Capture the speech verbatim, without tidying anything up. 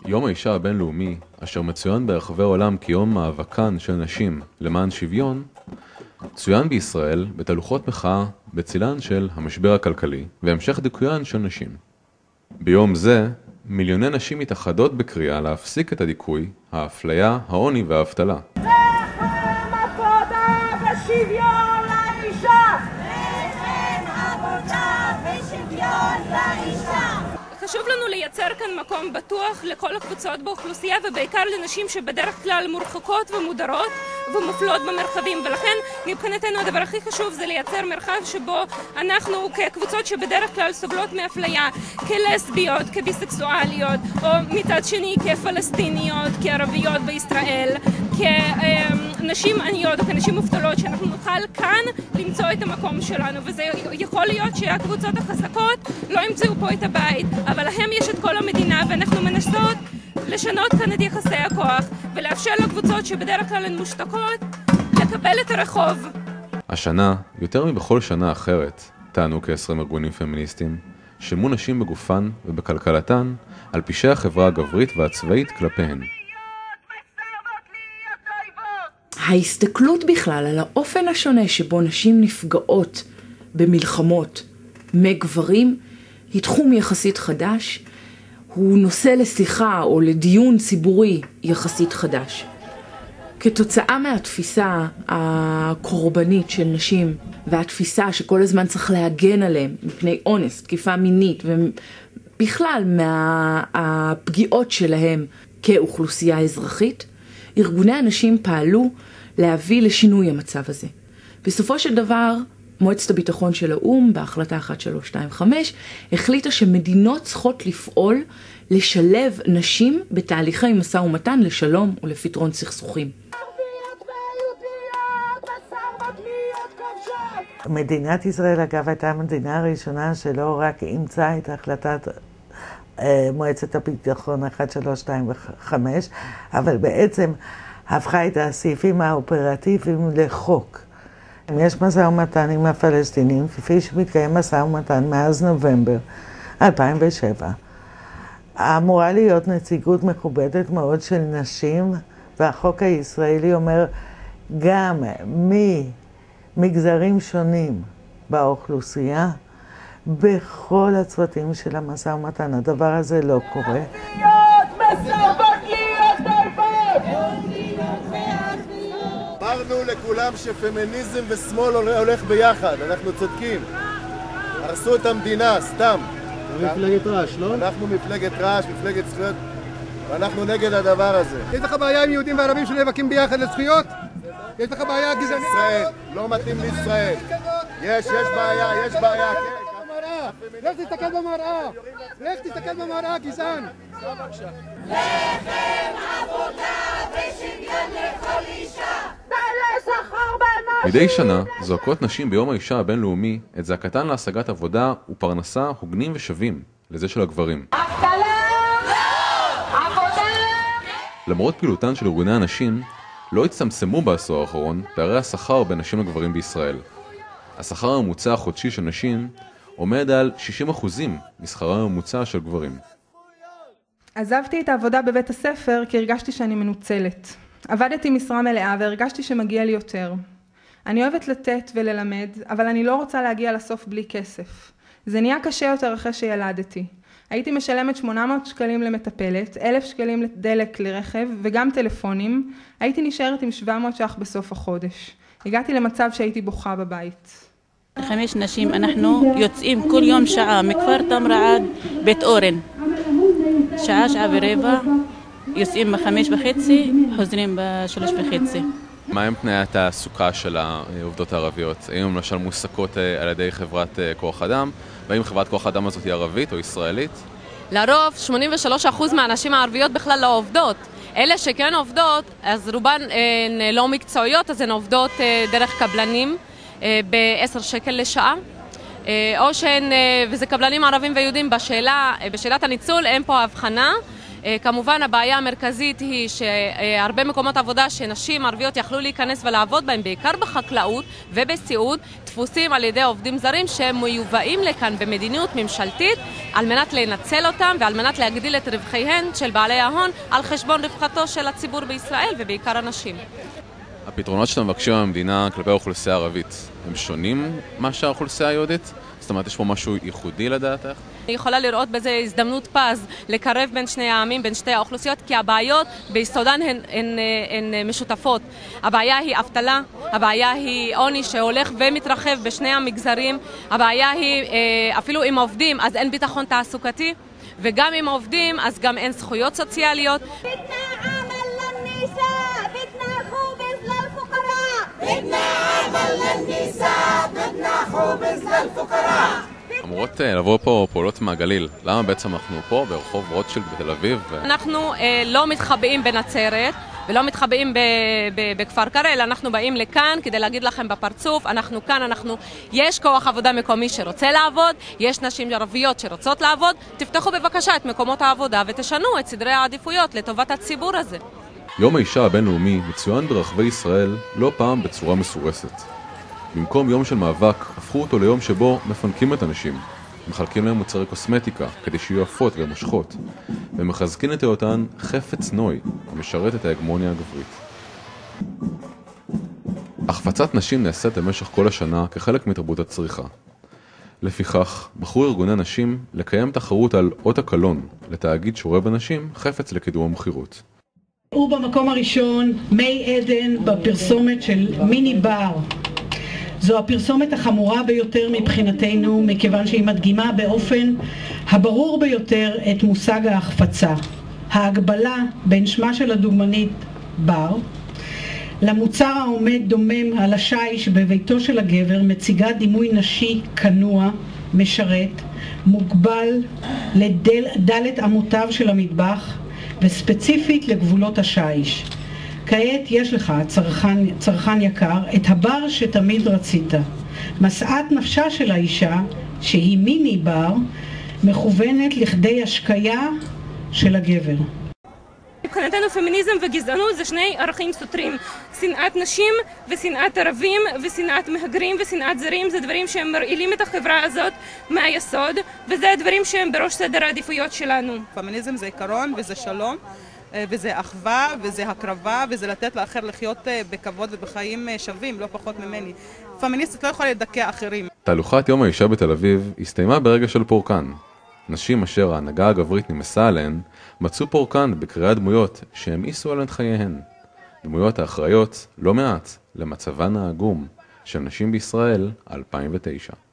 יום האישה הבינלאומי, אשר מצוין ברחבי העולם כיום מאבקן של נשים למען שוויון, צוין בישראל בתהלוכות מחאה בצילן של המשבר הכלכלי והמשך דיכויין של נשים. ביום זה, מיליוני נשים מתאחדות בקריאה להפסיק את הדיכוי, האפליה, העוני והאבטלה. לחם עבודה ושוויון לאישה! לחם עבודה ושוויון לאישה! חשוב לנו לייצר כאן מקום בטוח לכל הקבוצות באוכלוסייה ובעיקר לנשים שבדרך כלל מורחקות ומודרות ומופלות במרחבים, ולכן מבחינתנו הדבר הכי חשוב זה לייצר מרחב שבו אנחנו כקבוצות שבדרך כלל סובלות מאפליה, כלסביות, כביסקסואליות, או מצד שני כפלסטיניות, כערביות בישראל, כנשים עניות או כנשים מובטלות, שאנחנו נוכל כאן למצוא את המקום שלנו. וזה יכול להיות שהקבוצות החזקות לא ימצאו פה את הבית, אבל להם יש את כל המדינה, ואנחנו מנסות לשנות כאן את יחסי הכוח ולאפשר לקבוצות שבדרך כלל הן מושתקות לקבל את הרחוב. השנה, יותר מבכל שנה אחרת, טענו כ-עשרים ארגונים פמיניסטיים, שילמו נשים בגופן ובכלכלתן על פשעי החברה הגברית והצבאית כלפיהן. ההסתכלות בכלל על האופן השונה שבו נשים נפגעות במלחמות מגברים היא תחום יחסית חדש, הוא נושא לשיחה או לדיון ציבורי יחסית חדש. כתוצאה מהתפיסה הקורבנית של נשים והתפיסה שכל הזמן צריך להגן עליהם מפני אונס, תקיפה מינית ובכלל מהפגיעות שלהם כאוכלוסייה אזרחית, ארגוני הנשים פעלו להביא לשינוי המצב הזה. בסופו של דבר, מועצת הביטחון של האו"ם, בהחלטה אחת שלוש שתיים חמש, החליטה שמדינות צריכות לפעול לשלב נשים בתהליכי משא ומתן לשלום ולפתרון סכסוכים. מדינת ישראל, אגב, הייתה המדינה הראשונה שלא רק אימצה את החלטת מועצת הביטחון אחת שלוש שתיים חמש, אבל בעצם הפכה את הסעיפים האופרטיביים לחוק. יש משא ומתן עם הפלסטינים, כפי שמתקיים משא ומתן מאז נובמבר אלפיים ושבע. אמורה להיות נציגות מכובדת מאוד של נשים, והחוק הישראלי אומר גם ממגזרים שונים באוכלוסייה, בכל הצוותים של המשא ומתן. הדבר הזה לא קורה. אמרנו לכולם שפמיניזם ושמאל הולך ביחד, אנחנו צודקים. הרסו את המדינה, סתם. מפלגת רעש, לא? אנחנו מפלגת רעש, מפלגת זכויות, ואנחנו נגד הדבר הזה. יש לך בעיה עם יהודים וערבים שנאבקים ביחד לזכויות? יש לך בעיה גזענית? ישראל, לא מתאים לישראל. יש, יש בעיה, יש בעיה. לך תסתכל במראה, לך תסתכל במראה, גזען. לחם עבודה ושוויון לכל אישה. מדי שנה זועקות נשים ביום האישה הבינלאומי את זעקתן להשגת עבודה ופרנסה הוגנים ושווים לזה של הגברים. למרות פעילותן של ארגוני הנשים, לא הצטמצמו בעשור האחרון פערי השכר בין נשים לגברים בישראל. השכר הממוצע החודשי של נשים עומד על שישים אחוזים משכרם הממוצע של גברים. עזבתי את העבודה בבית הספר כי הרגשתי שאני מנוצלת. עבדתי משרה מלאה והרגשתי שמגיע לי יותר. אני אוהבת לתת וללמד, אבל אני לא רוצה להגיע לסוף בלי כסף. זה נהיה קשה יותר אחרי שילדתי. הייתי משלמת שמונה מאות שקלים למטפלת, אלף שקלים לדלק לרכב וגם טלפונים. הייתי נשארת עם שבע מאות ש"ח בסוף החודש. הגעתי למצב שהייתי בוכה בבית. חמש נשים, אנחנו יוצאים כל יום שעה מכפר תמרה עד בית אורן. שעה, שעה ורבע, יוצאים בחמש וחצי, חוזרים בשלוש וחצי. מה הם תנאי התעסוקה של העובדות הערביות? האם הם למשל מועסקות על ידי חברת כוח אדם? והאם חברת כוח אדם הזאת היא ערבית או ישראלית? לרוב, שמונים ושלושה אחוז מהנשים הערביות בכלל לא עובדות. אלה שכן עובדות, אז רובן הן לא מקצועיות, אז הן עובדות דרך קבלנים ב-עשרה שקל לשעה. או שהן, וזה קבלנים ערבים ויהודים, בשאלה, בשאלת הניצול אין פה הבחנה. כמובן הבעיה המרכזית היא שהרבה מקומות עבודה שנשים ערביות יכלו להיכנס ולעבוד בהם, בעיקר בחקלאות ובסיעוד, תפוסים על ידי עובדים זרים שהם מיובאים לכאן במדיניות ממשלתית על מנת לנצל אותם ועל מנת להגדיל את רווחיהן של בעלי ההון על חשבון רווחתו של הציבור בישראל ובעיקר הנשים. הפתרונות שאתם מבקשים מהמדינה כלפי האוכלוסייה הערבית הם שונים מאשר האוכלוסייה היהודית? זאת אומרת, יש פה משהו ייחודי לדעתך? אני יכולה לראות בזה הזדמנות פז לקרב בין שני העמים, בין שתי האוכלוסיות, כי הבעיות ביסודן הן, הן, הן משותפות. הבעיה היא אבטלה, הבעיה היא עוני שהולך ומתרחב בשני המגזרים, הבעיה היא אפילו אם עובדים אז אין ביטחון תעסוקתי, וגם אם עובדים אז גם אין זכויות סוציאליות. אמורות לבוא פה פועלות מהגליל. למה בעצם אנחנו פה ברחוב רוטשילד בתל אביב? אנחנו אה, לא מתחבאים בנצרת ולא מתחבאים בכפר קרע, אלא אנחנו באים לכאן כדי להגיד לכם בפרצוף, אנחנו כאן, אנחנו, יש כוח עבודה מקומי שרוצה לעבוד, יש נשים ערביות שרוצות לעבוד, תפתחו בבקשה את מקומות העבודה ותשנו את סדרי העדיפויות לטובת הציבור הזה. יום האישה הבינלאומי מצוין ברחבי ישראל לא פעם בצורה מסורסת. במקום יום של מאבק, הפכו אותו ליום שבו מפנקים את הנשים, מחלקים להם מוצרי קוסמטיקה כדי שיהיו יפות ומושכות, ומחזקים את היותן חפץ נוי המשרת את ההגמוניה הגברית. החפצת נשים נעשית במשך כל השנה כחלק מתרבות הצריכה. לפיכך, בחרו ארגוני נשים לקיים תחרות על אות הקלון לתאגיד שרואה בנשים חפץ לקידום המחירות. הוא במקום הראשון מי עדן בפרסומת של מיני בר. זו הפרסומת החמורה ביותר מבחינתנו, מכיוון שהיא מדגימה באופן הברור ביותר את מושג ההחפצה. ההגבלה בין שמה של הדוגמנית בר למוצר העומד דומם על השיש בביתו של הגבר מציגה דימוי נשי כנוע, משרת, מוגבל לדלת אמותיו של המטבח וספציפית לגבולות השיש. כעת יש לך, צרכן, צרכן יקר, את הבר שתמיד רצית. משאת נפשה של האישה, שהיא מיני בר, מכוונת לכדי השקיה של הגבר. מבחינתנו פמיניזם וגזענות זה שני ערכים סותרים. שנאת נשים ושנאת ערבים ושנאת מהגרים ושנאת זרים זה דברים שהם מרעילים את החברה הזאת מהיסוד, וזה הדברים שהם בראש סדר העדיפויות שלנו. פמיניזם זה עיקרון וזה שלום וזה אחווה וזה הקרבה וזה לתת לאחר לחיות בכבוד ובחיים שווים, לא פחות ממני. פמיניסטית לא יכולה לדכא אחרים. תהלוכת יום האישה בתל אביב הסתיימה ברגע של פורקן. נשים אשר ההנהגה הגברית נמסה עליהן מצאו פורקן בקריאת דמויות שהמאיסו עליהן חייהן. דמויות האחראיות לא מעט למצבן העגום של נשים בישראל אלפיים ותשע.